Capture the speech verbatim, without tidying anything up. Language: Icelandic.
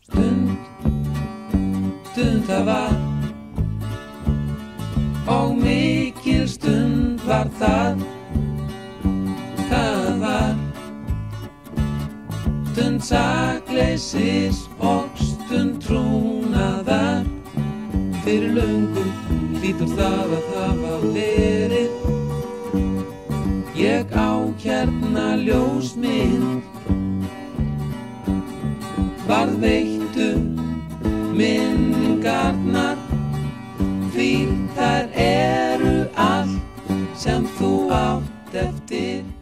Stund, stund það var og mikil stund var það. Það var stund sakleysis og stund trúnaðar. Fyrir löngu hlýtur það að hafa verið. Ég á hérna ljósmynd, varðveittu minningarnar, því þær eru allt sem þú átt eftir.